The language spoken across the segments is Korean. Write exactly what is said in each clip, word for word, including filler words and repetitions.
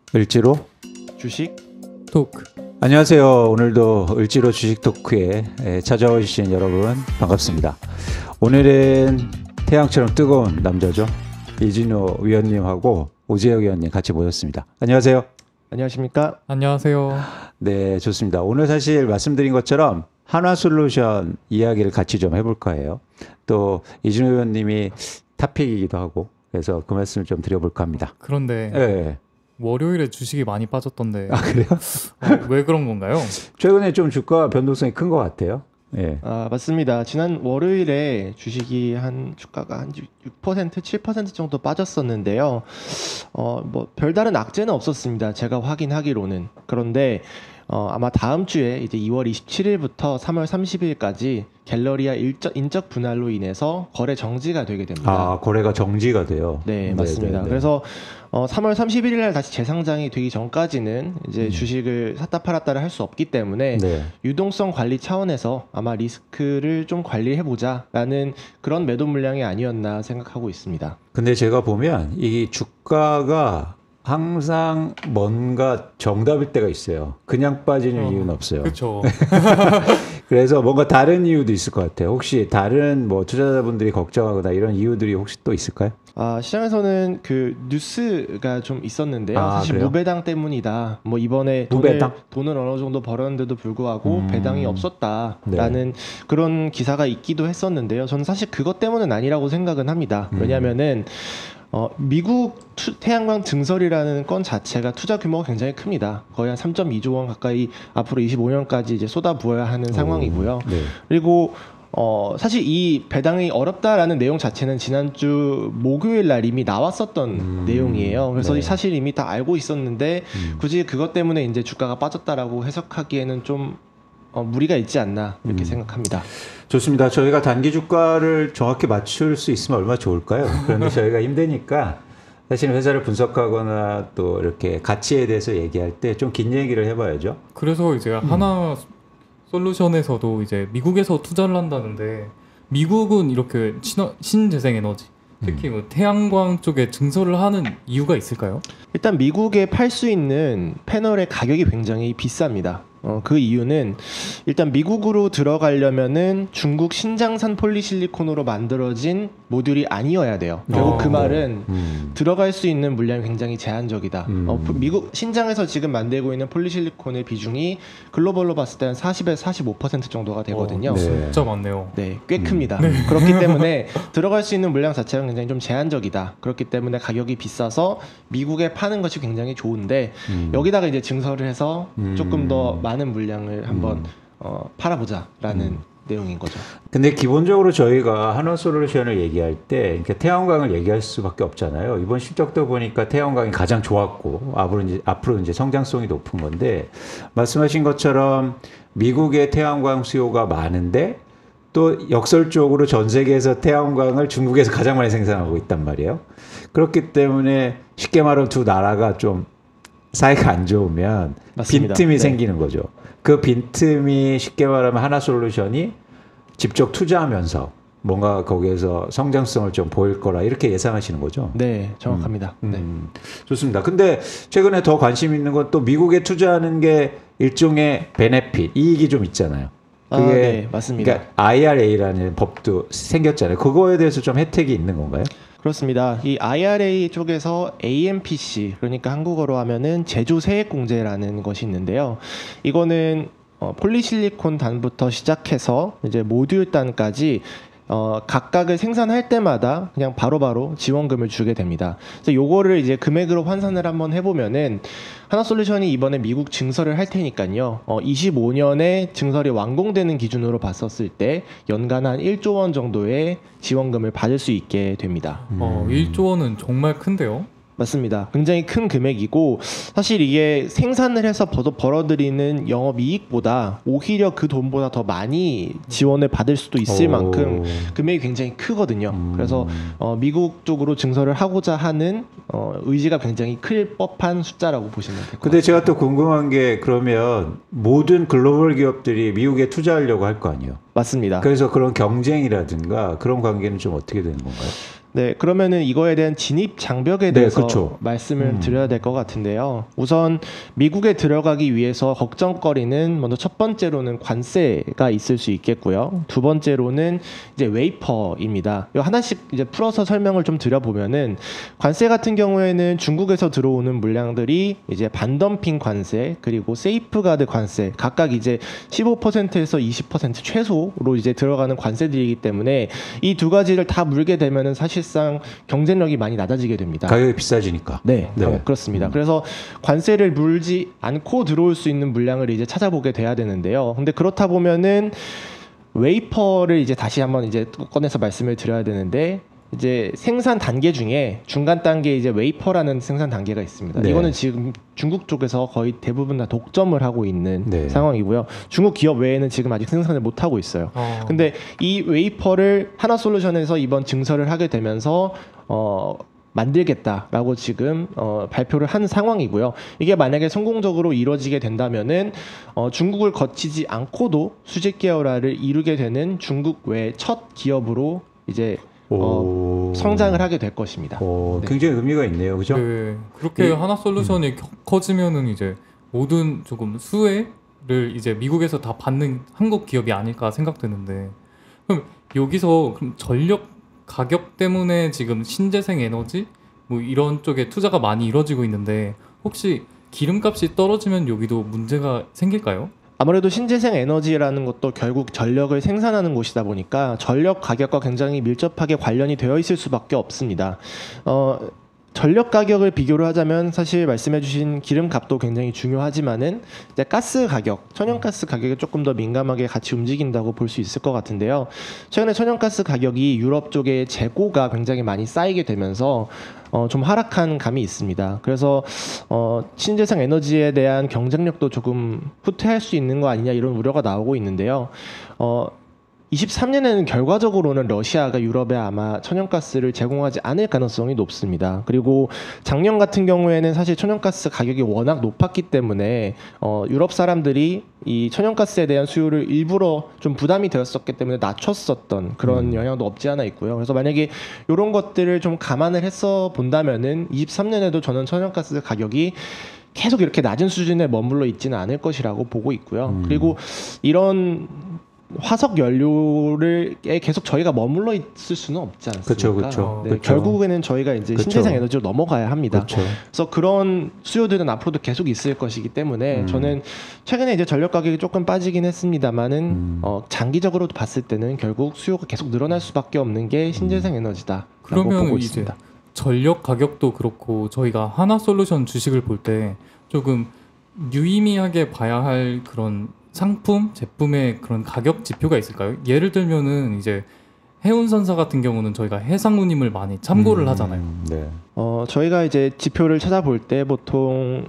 을지로 주식 토크. 안녕하세요. 오늘도 을지로 주식 토크에 찾아오신 여러분 반갑습니다. 오늘은 태양처럼 뜨거운 남자죠. 이진호 위원님하고 오재혁 위원님 같이 모였습니다. 안녕하세요. 안녕하십니까? 안녕하세요. 네, 좋습니다. 오늘 사실 말씀드린 것처럼 한화솔루션 이야기를 같이 좀 해볼까 해요. 또 이진호 위원님이 탑픽이기도 하고 그래서 그 말씀을 좀 드려볼까 합니다. 그런데 네. 월요일에 주식이 많이 빠졌던데. 아, 그래요? 어, 왜 그런 건가요? 최근에 좀 주가 변동성이 큰 것 같아요. 예. 아, 맞습니다. 지난 월요일에 주식이 한 주가가 한 육 퍼센트, 칠 퍼센트 정도 빠졌었는데요. 어, 뭐 별다른 악재는 없었습니다. 제가 확인하기로는. 그런데 어, 아마 다음 주에 이제 이월 이십칠일부터 삼월 삼십일까지 갤러리아 일적, 인적 분할로 인해서 거래 정지가 되게 됩니다. 아, 거래가 정지가 돼요. 네, 맞습니다. 네네네. 그래서 어, 삼월 삼십일일 날 다시 재상장이 되기 전까지는 이제 음. 주식을 샀다 팔았다를 할 수 없기 때문에 네. 유동성 관리 차원에서 아마 리스크를 좀 관리해 보자라는 그런 매도 물량이 아니었나 생각하고 있습니다. 근데 제가 보면 이 주가가 항상 뭔가 정답일 때가 있어요. 그냥 빠지는 어, 이유는 없어요. 그렇죠. 그래서 뭔가 다른 이유도 있을 것 같아요. 혹시 다른 뭐 투자자분들이 걱정하거나 이런 이유들이 혹시 또 있을까요? 아, 시장에서는 그 뉴스가 좀 있었는데요. 아, 사실 그래요? 무배당 때문이다. 뭐 이번에 무배당? 돈을, 돈을 어느 정도 벌었는데도 불구하고 음. 배당이 없었다라는 네. 그런 기사가 있기도 했었는데요. 저는 사실 그것 때문은 아니라고 생각은 합니다. 음. 왜냐하면은 어, 미국 투, 태양광 증설이라는 건 자체가 투자 규모가 굉장히 큽니다. 거의 한 삼점이조 원 가까이 앞으로 이십오년까지 이제 쏟아부어야 하는 상황이고요. 네. 그리고 어, 사실 이 배당이 어렵다라는 내용 자체는 지난주 목요일 날 이미 나왔었던 음, 내용이에요. 그래서 네. 사실 이미 다 알고 있었는데 음. 굳이 그것 때문에 이제 주가가 빠졌다라고 해석하기에는 좀 어, 무리가 있지 않나 이렇게 음. 생각합니다. 좋습니다. 저희가 단기 주가를 정확히 맞출 수 있으면 얼마나 좋을까요? 그런데 저희가 힘드니까 사실 회사를 분석하거나 또 이렇게 가치에 대해서 얘기할 때 좀 긴 얘기를 해봐야죠. 그래서 이제 음. 하나 솔루션에서도 이제 미국에서 투자를 한다는데 미국은 이렇게 신어, 신재생에너지 특히 뭐 태양광 쪽에 증설을 하는 이유가 있을까요? 일단 미국에 팔 수 있는 패널의 가격이 굉장히 비쌉니다. 어, 그 이유는 일단 미국으로 들어가려면은 중국 신장산 폴리실리콘으로 만들어진 모듈이 아니어야 돼요. 결국 어, 그 말은 음. 들어갈 수 있는 물량이 굉장히 제한적이다. 음. 어, 미국 신장에서 지금 만들고 있는 폴리실리콘의 비중이 글로벌로 봤을 때 한 사십에서 사십오 퍼센트 정도가 되거든요. 어, 네. 진짜 많네요. 네, 꽤 큽니다. 음. 네. 그렇기 때문에 들어갈 수 있는 물량 자체가 굉장히 좀 제한적이다. 그렇기 때문에 가격이 비싸서 미국에 파는 것이 굉장히 좋은데 음. 여기다가 이제 증설을 해서 음. 조금 더 많은 물량을 한번 음. 어, 팔아보자라는 음. 내용인 거죠. 근데 기본적으로 저희가 한화솔루션을 얘기할 때 이렇게 태양광을 얘기할 수밖에 없잖아요. 이번 실적도 보니까 태양광이 가장 좋았고 앞으로 이제, 앞으로 이제 성장성이 높은 건데 말씀하신 것처럼 미국의 태양광 수요가 많은데 또 역설적으로 전 세계에서 태양광을 중국에서 가장 많이 생산하고 있단 말이에요. 그렇기 때문에 쉽게 말하면 두 나라가 좀 사이가 안 좋으면 맞습니다. 빈틈이 네. 생기는 거죠. 그 빈틈이 쉽게 말하면 한화솔루션이 직접 투자하면서 뭔가 거기에서 성장성을 좀 보일 거라 이렇게 예상하시는 거죠? 네, 정확합니다. 음, 음, 네. 좋습니다. 근데 최근에 더 관심 있는 건 또 미국에 투자하는 게 일종의 베네핏, 이익이 좀 있잖아요. 그게 아, 네, 맞습니다. 그러니까 아이알에이라는 법도 생겼잖아요. 그거에 대해서 좀 혜택이 있는 건가요? 그렇습니다. 이 아이알에이 쪽에서 에이엠피씨, 그러니까 한국어로 하면은 제조 세액공제라는 것이 있는데요. 이거는 어, 폴리실리콘 단부터 시작해서 이제 모듈 단까지 어, 각각을 생산할 때마다 그냥 바로바로 바로 지원금을 주게 됩니다. 그래서 요거를 이제 금액으로 환산을 한번 해보면은 한화솔루션이 이번에 미국 증설을 할 테니까요. 어, 이십오년에 증설이 완공되는 기준으로 봤었을 때 연간 한 일조 원 정도의 지원금을 받을 수 있게 됩니다. 음. 어, 일조 원은 정말 큰데요? 맞습니다. 굉장히 큰 금액이고 사실 이게 생산을 해서 벌어들이는 영업이익보다 오히려 그 돈보다 더 많이 지원을 받을 수도 있을 오. 만큼 금액이 굉장히 크거든요. 음. 그래서 어, 미국 쪽으로 증설을 하고자 하는 어, 의지가 굉장히 클 법한 숫자라고 보시면 될 것 같습니다. 근데 제가 또 궁금한 게 그러면 모든 글로벌 기업들이 미국에 투자하려고 할 거 아니에요? 맞습니다. 그래서 그런 경쟁이라든가 그런 관계는 좀 어떻게 되는 건가요? 네, 그러면은 이거에 대한 진입 장벽에 네, 대해서 그렇죠. 말씀을 음. 드려야 될 것 같은데요. 우선 미국에 들어가기 위해서 걱정거리는 먼저 첫 번째로는 관세가 있을 수 있겠고요. 두 번째로는 이제 웨이퍼입니다. 이거 하나씩 이제 풀어서 설명을 좀 드려보면은 관세 같은 경우에는 중국에서 들어오는 물량들이 이제 반덤핑 관세 그리고 세이프가드 관세 각각 이제 십오 퍼센트에서 이십 퍼센트 최소로 이제 들어가는 관세들이기 때문에 이 두 가지를 다 물게 되면은 사실 사실상 경쟁력이 많이 낮아지게 됩니다. 가격이 비싸지니까. 네, 네. 어, 그렇습니다. 음. 그래서 관세를 물지 않고 들어올 수 있는 물량을 이제 찾아보게 돼야 되는데요. 근데 그렇다 보면은 웨이퍼를 이제 다시 한번 이제 꺼내서 말씀을 드려야 되는데 이제 생산 단계 중에 중간 단계 이제 웨이퍼라는 생산 단계가 있습니다. 네. 이거는 지금 중국 쪽에서 거의 대부분 다 독점을 하고 있는 네. 상황이고요. 중국 기업 외에는 지금 아직 생산을 못 하고 있어요. 어. 근데 이 웨이퍼를 하나솔루션에서 이번 증설을 하게 되면서 어 만들겠다라고 지금 어, 발표를 한 상황이고요. 이게 만약에 성공적으로 이루어지게 된다면은 어, 중국을 거치지 않고도 수직 계열화를 이루게 되는 중국 외 첫 기업으로 이제 어, 성장을 하게 될 것입니다. 오, 네. 굉장히 의미가 있네요, 그죠? 네, 그렇게 네. 하나 솔루션이 겨- 커지면은 이제 모든 조금 수혜를 이제 미국에서 다 받는 한국 기업이 아닐까 생각되는데, 그럼 여기서 그럼 전력 가격 때문에 지금 신재생 에너지 뭐 이런 쪽에 투자가 많이 이루어지고 있는데 혹시 기름값이 떨어지면 여기도 문제가 생길까요? 아무래도 신재생 에너지라는 것도 결국 전력을 생산하는 곳이다 보니까 전력 가격과 굉장히 밀접하게 관련이 되어 있을 수밖에 없습니다. 어, 전력 가격을 비교를 하자면 사실 말씀해주신 기름값도 굉장히 중요하지만은 이제 가스 가격, 천연가스 가격이 조금 더 민감하게 같이 움직인다고 볼 수 있을 것 같은데요. 최근에 천연가스 가격이 유럽 쪽에 재고가 굉장히 많이 쌓이게 되면서 어, 좀 하락한 감이 있습니다. 그래서 어, 신재생 에너지에 대한 경쟁력도 조금 후퇴할 수 있는 거 아니냐 이런 우려가 나오고 있는데요. 어, 이십삼 년에는 결과적으로는 러시아가 유럽에 아마 천연가스를 제공하지 않을 가능성이 높습니다. 그리고 작년 같은 경우에는 사실 천연가스 가격이 워낙 높았기 때문에 어, 유럽 사람들이 이 천연가스에 대한 수요를 일부러 좀 부담이 되었었기 때문에 낮췄었던 그런 음. 영향도 없지 않아 있고요. 그래서 만약에 이런 것들을 좀 감안을 해서 본다면은 이십삼 년에도 저는 천연가스 가격이 계속 이렇게 낮은 수준에 머물러 있지는 않을 것이라고 보고 있고요. 음. 그리고 이런 화석 연료를 계속 저희가 머물러 있을 수는 없지 않습니까? 그쵸, 그쵸. 네, 그쵸. 결국에는 저희가 이제 그쵸. 신재생 에너지로 넘어가야 합니다. 그렇죠. 그래서 그런 수요들은 앞으로도 계속 있을 것이기 때문에 음. 저는 최근에 이제 전력 가격이 조금 빠지긴 했습니다만은 음. 어, 장기적으로 봤을 때는 결국 수요가 계속 늘어날 수밖에 없는 게 신재생 에너지다라고 그러면 보고 이제 있습니다. 전력 가격도 그렇고 저희가 하나 솔루션 주식을 볼 때 조금 유의미하게 봐야 할 그런 상품, 제품의 그런 가격 지표가 있을까요? 예를 들면은 이제 해운선사 같은 경우는 저희가 해상운임을 많이 참고를 음, 하잖아요. 네. 어, 저희가 이제 지표를 찾아볼 때 보통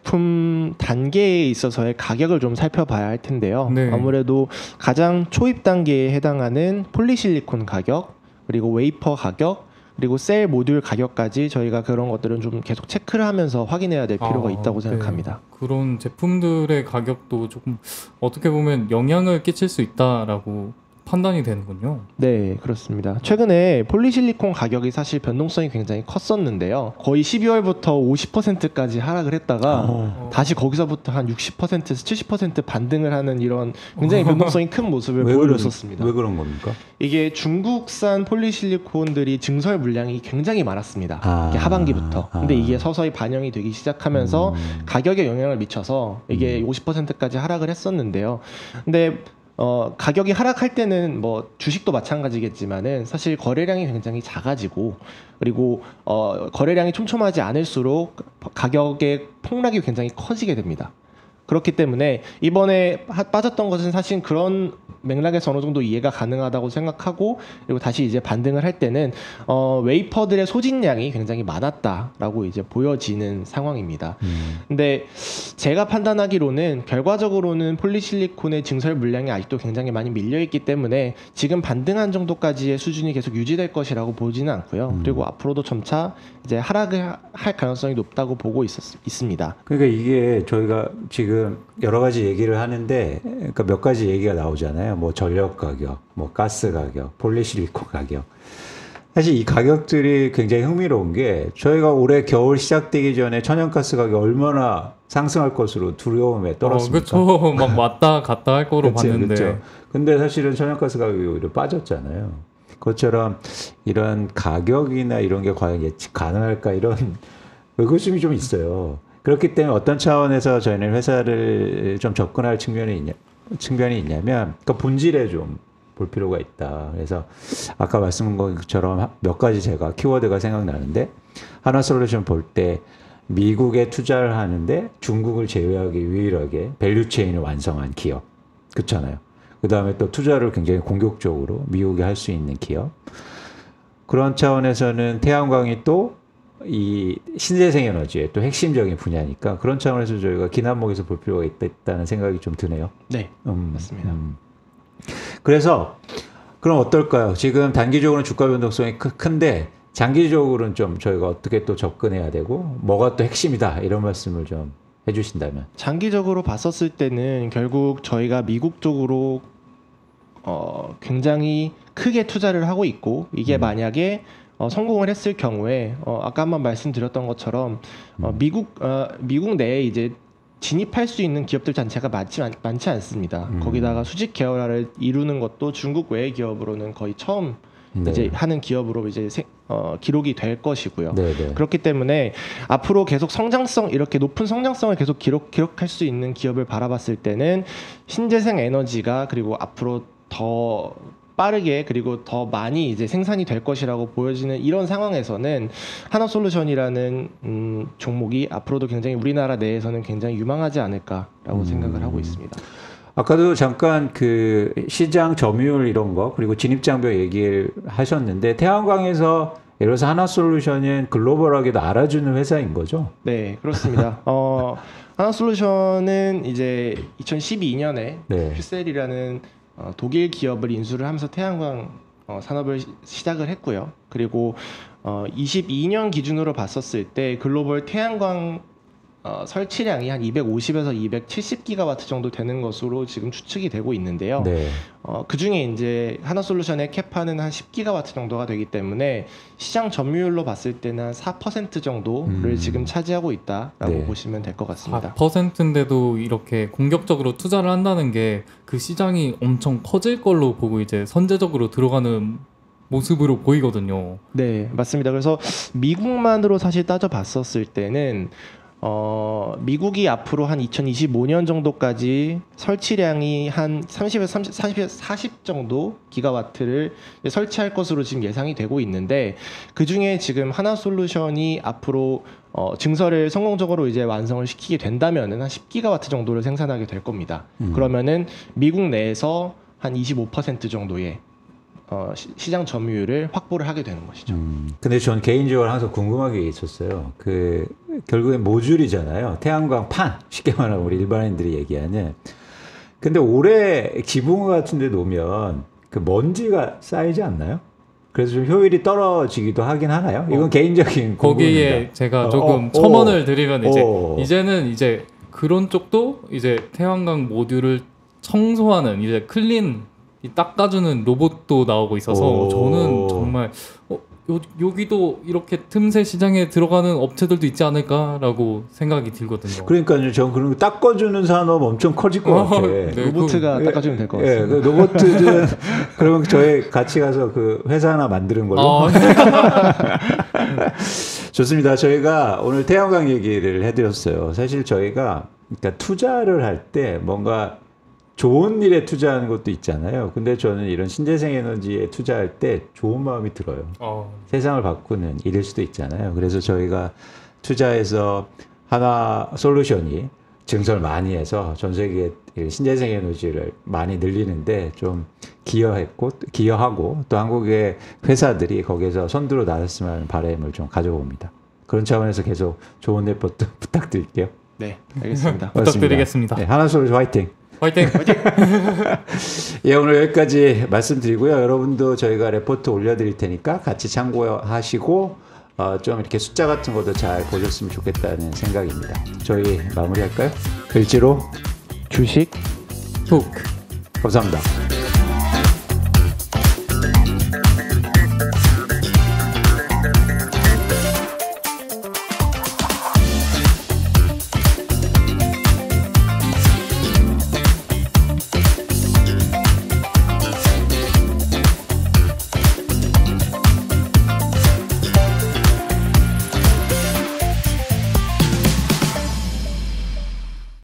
제품 단계에 있어서의 가격을 좀 살펴봐야 할 텐데요. 네. 아무래도 가장 초입 단계에 해당하는 폴리실리콘 가격, 그리고 웨이퍼 가격, 그리고 셀 모듈 가격까지 저희가 그런 것들은 좀 계속 체크를 하면서 확인해야 될 필요가 아, 있다고 네. 생각합니다. 그런 제품들의 가격도 조금 어떻게 보면 영향을 끼칠 수 있다라고 판단이 되는군요. 네, 그렇습니다. 최근에 폴리실리콘 가격이 사실 변동성이 굉장히 컸었는데요. 거의 십이월부터 오십 퍼센트까지 하락을 했다가 어. 다시 거기서부터 한 육십 퍼센트에서 칠십 퍼센트 반등을 하는 이런 굉장히 변동성이 큰 모습을 왜 그런- 보여줬었습니다. 왜 그런 겁니까? 이게 중국산 폴리실리콘들이 증설 물량이 굉장히 많았습니다. 아. 이게 하반기부터. 근데 아. 이게 서서히 반영이 되기 시작하면서 음. 가격에 영향을 미쳐서 이게 오십 퍼센트까지 하락을 했었는데요. 근데 어, 가격이 하락할 때는 뭐 주식도 마찬가지겠지만은 사실 거래량이 굉장히 작아지고 그리고 어, 거래량이 촘촘하지 않을수록 가격의 폭락이 굉장히 커지게 됩니다. 그렇기 때문에 이번에 하- 빠졌던 것은 사실 그런 맥락에서 어느 정도 이해가 가능하다고 생각하고 그리고 다시 이제 반등을 할 때는 어, 웨이퍼들의 소진량이 굉장히 많았다라고 이제 보여지는 상황입니다. 음. 근데 제가 판단하기로는 결과적으로는 폴리실리콘의 증설 물량이 아직도 굉장히 많이 밀려 있기 때문에 지금 반등한 정도까지의 수준이 계속 유지될 것이라고 보지는 않고요. 음. 그리고 앞으로도 점차 이제 하락을 하- 할 가능성이 높다고 보고 있었, 있습니다. 그러니까 이게 저희가 지금 지금 여러 가지 얘기를 하는데 그러니까 몇 가지 얘기가 나오잖아요. 뭐 전력 가격, 뭐 가스 가격, 폴리실리콘 가격. 사실 이 가격들이 굉장히 흥미로운 게 저희가 올해 겨울 시작되기 전에 천연가스 가격이 얼마나 상승할 것으로 두려움에 떨었습니까? 어, 그렇죠. 막 왔다 갔다 할 거로 그치, 봤는데. 그쵸. 근데 사실은 천연가스 가격이 오히려 빠졌잖아요. 그것처럼 이런 가격이나 이런 게 과연 예측 가능할까 이런 의구심이 좀 있어요. 그렇기 때문에 어떤 차원에서 저희는 회사를 좀 접근할 측면이 있냐, 측면이 있냐면 그 본질에 좀 볼 필요가 있다. 그래서 아까 말씀한 것처럼 몇 가지 제가 키워드가 생각나는데 하나솔루션 볼 때 미국에 투자를 하는데 중국을 제외하기 유일하게 밸류체인을 완성한 기업. 그렇잖아요. 그 다음에 또 투자를 굉장히 공격적으로 미국에 할 수 있는 기업. 그런 차원에서는 태양광이 또 이 신재생 에너지의 또 핵심적인 분야니까 그런 차원에서 저희가 긴 안목에서 볼 필요가 있다는 생각이 좀 드네요. 네, 음, 맞습니다. 음. 그래서 그럼 어떨까요? 지금 단기적으로는 주가 변동성이 크, 큰데 장기적으로는 좀 저희가 어떻게 또 접근해야 되고 뭐가 또 핵심이다 이런 말씀을 좀 해주신다면. 장기적으로 봤었을 때는 결국 저희가 미국 쪽으로 어, 굉장히 크게 투자를 하고 있고 이게 음. 만약에 어, 성공을 했을 경우에 어, 아까 한번 말씀드렸던 것처럼 어, 미국 어, 미국 내에 이제 진입할 수 있는 기업들 자체가 많지, 많지 않습니다. 음. 거기다가 수직 계열화를 이루는 것도 중국 외의 기업으로는 거의 처음 네. 이제 하는 기업으로 이제 세, 어, 기록이 될 것이고요. 네네. 그렇기 때문에 앞으로 계속 성장성 이렇게 높은 성장성을 계속 기록 기록할 수 있는 기업을 바라봤을 때는 신재생 에너지가 그리고 앞으로 더 빠르게 그리고 더 많이 이제 생산이 될 것이라고 보여지는 이런 상황에서는 하나솔루션이라는 음, 종목이 앞으로도 굉장히 우리나라 내에서는 굉장히 유망하지 않을까라고 음. 생각을 하고 있습니다. 아까도 잠깐 그 시장 점유율 이런 거 그리고 진입장벽 얘기를 하셨는데 태양광에서 예를 들어서 하나솔루션은 글로벌하게도 알아주는 회사인 거죠? 네, 그렇습니다. 어, 하나솔루션은 이제 이천십이 년에 네. 퓨셀이라는 어, 독일 기업을 인수를 하면서 태양광 어, 산업을 시, 시작을 했고요. 그리고 어, 이십이 년 기준으로 봤었을 때 글로벌 태양광 어, 설치량이 한 이백오십에서 이백칠십 기가와트 정도 되는 것으로 지금 추측이 되고 있는데요. 네. 어, 그 중에 이제 하나솔루션의 캐파는 한 십 기가와트 정도가 되기 때문에 시장 점유율로 봤을 때는 한 사 퍼센트 정도를 음. 지금 차지하고 있다라고 네. 보시면 될 것 같습니다. 사 퍼센트인데도 이렇게 공격적으로 투자를 한다는 게 그 시장이 엄청 커질 걸로 보고 이제 선제적으로 들어가는 모습으로 보이거든요. 네, 맞습니다. 그래서 미국만으로 사실 따져봤었을 때는 어, 미국이 앞으로 한 이천이십오 년 정도까지 설치량이 한 삼십에서 삼십, 사십에서 사십 정도 기가와트를 설치할 것으로 지금 예상이 되고 있는데 그 중에 지금 하나솔루션이 앞으로 어, 증설을 성공적으로 이제 완성을 시키게 된다면은 한 십 기가와트 정도를 생산하게 될 겁니다. 음. 그러면은 미국 내에서 한 이십오 퍼센트 정도의 어, 시, 시장 점유율을 확보를 하게 되는 것이죠. 음, 근데 전 개인적으로 항상 궁금한 게 있었어요. 그, 결국엔 모듈이잖아요. 태양광 판. 쉽게 말하면 우리 일반인들이 얘기하는. 근데 올해 기붕 같은 데 놓으면 그 먼지가 쌓이지 않나요? 그래서 좀 효율이 떨어지기도 하긴 하나요? 이건 어, 개인적인 거기에 궁금입니다. 제가 어, 조금 어, 첨언을 어. 드리면 이제 어. 이제는 이제 그런 쪽도 이제 태양광 모듈을 청소하는 이제 클린 이 닦아주는 로봇도 나오고 있어서 오. 저는 정말 어, 요, 여기도 이렇게 틈새 시장에 들어가는 업체들도 있지 않을까라고 생각이 들거든요. 그러니까요. 전 그런 거 닦아주는 산업 엄청 커질 것 어, 같아. 네. 로보트가 그- 닦아주면 될 것 예, 같습니다. 그 로봇들은 그러면 저희 같이 가서 그 회사 하나 만드는 걸로. 아, 좋습니다. 저희가 오늘 태양광 얘기를 해드렸어요. 사실 저희가 그러니까 투자를 할 때 뭔가 좋은 일에 투자하는 것도 있잖아요. 근데 저는 이런 신재생 에너지에 투자할 때 좋은 마음이 들어요. 어, 세상을 바꾸는 일일 수도 있잖아요. 그래서 저희가 투자해서 하나 솔루션이 증설 많이 해서 전 세계 신재생 에너지를 많이 늘리는데 좀 기여했고 기여하고 또 한국의 회사들이 거기에서 선두로 나섰으면 하는 바람을 좀 가져봅니다. 그런 차원에서 계속 좋은 레포트 부탁드릴게요. 네, 알겠습니다. 부탁드리겠습니다. 네, 하나솔루션 화이팅! 화이팅! 예, 오늘 여기까지 말씀드리고요. 여러분도 저희가 레포트 올려드릴 테니까 같이 참고하시고 어, 좀 이렇게 숫자 같은 것도 잘 보셨으면 좋겠다는 생각입니다. 저희 마무리할까요? 을지로 주식 토크. 감사합니다.